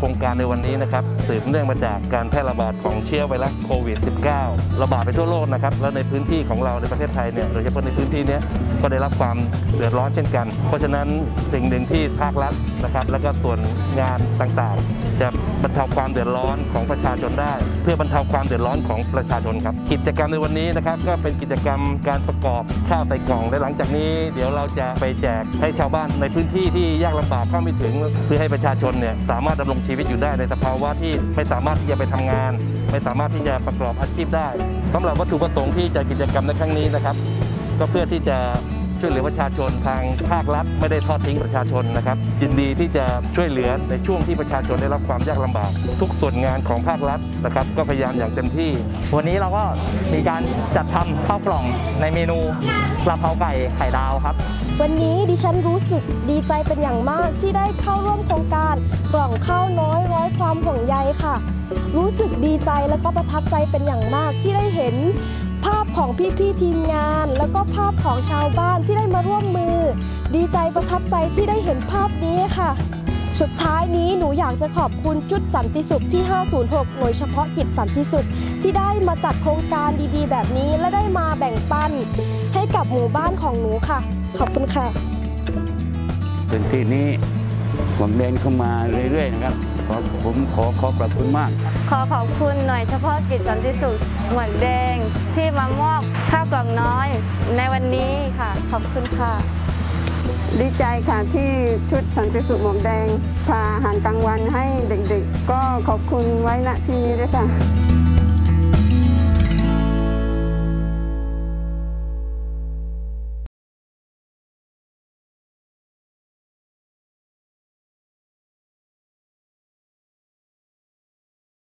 ครงการในวันนี้นะครับสืบเนื่องมาจากการแพร่ระบาดของเชื้อไวรัสโควิด -19 ระบาดไปทั่วโลกนะครับแล้วในพื้นที่ของเราในประเทศไทยเนี่ยโดยเฉพาะในพื้นที่นี้ก็ได้รับความเดือดร้อนเช่นกันเพราะฉะนั้นสิ่งหนึ่งที่ภาครัฐนะครับแล้วก็ส่วนงานต่างๆจะบรรเทาความเดือดร้อนของประชาชนได้เพื่อบรรเทาความเดือดร้อนของประชาชนครับกิจกรรมในวันนี้นะครับก็เป็นกิจกรรมการประกอบข้าวใส่กล่องและหลังจากนี้เดี๋ยวเราจะไปแจกให้ชาวบ้านในพื้นที่ที่ยากลำบากเข้าไม่ถึงเพื่อให้ประชาชนเนี่ยสามารถดำรงชีวิตอยู่ได้ในสภาวะที่ไม่สามารถที่จะไปทำงานไม่สามารถที่จะประกอบอาชีพได้สำหรับวัตถุประสงค์ที่จัดกิจกรรมในครั้งนี้นะครับก็เพื่อที่จะช่วยเหลือประชาชนทางภาครัฐไม่ได้ทอดทิ้งประชาชนนะครับยินดีที่จะช่วยเหลือในช่วงที่ประชาชนได้รับความยากลำบากทุกส่วนงานของภาครัฐนะครับก็พยายามอย่างเต็มที่วันนี้เราก็มีการจัดทำข้าวกล่องในเมนูกะเพราไก่ไข่ดาวครับวันนี้ดิฉันรู้สึกดีใจเป็นอย่างมากที่ได้เข้าร่วมโครงการกล่องข้าวน้อยร้อยความห่วงใยค่ะรู้สึกดีใจและก็ประทับใจเป็นอย่างมากที่ได้เห็นภาพของพี่ๆทีมงานแล้วก็ภาพของชาวบ้านที่ได้มาร่วมมือดีใจประทับใจที่ได้เห็นภาพนี้ค่ะสุดท้ายนี้หนูอยากจะขอบคุณจุดสันติสุขที่506หน่วยเฉพาะกิจสันติสุขที่ได้มาจัดโครงการดีๆแบบนี้และได้มาแบ่งปันให้กับหมู่บ้านของหนูค่ะขอบคุณค่ะพื้นที่นี้ผมเดินเข้ามาเรื่อยๆนะครับผมขอขอบคุณมากขอบคุณหน่วยเฉพาะกิจสันติสุขหมวกแดงที่มามอบข้าวกล่องน้อยในวันนี้ค่ะขอบคุณค่ะดีใจค่ะที่ชุดสันติสุขหมวกแดงพาอาหารกลางวันให้เด็กๆก็ขอบคุณไว้ณที่นี้ด้วยค่ะ